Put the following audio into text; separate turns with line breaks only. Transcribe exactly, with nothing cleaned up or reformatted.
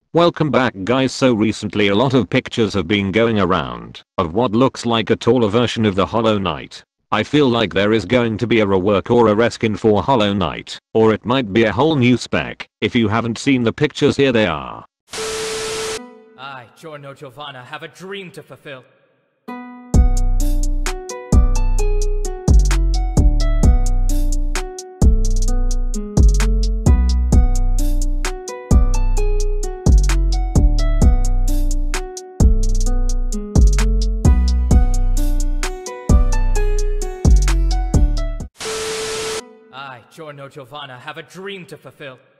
Welcome back guys. So recently a lot of pictures have been going around of what looks like a taller version of the Hollow Knight. I feel like there is going to be a rework or a reskin for Hollow Knight, or it might be a whole new spec. If you haven't seen the pictures, here they are.
I, Giorno Giovanna, have a dream to fulfill. I, Giorno Giovanna, have a dream to fulfill.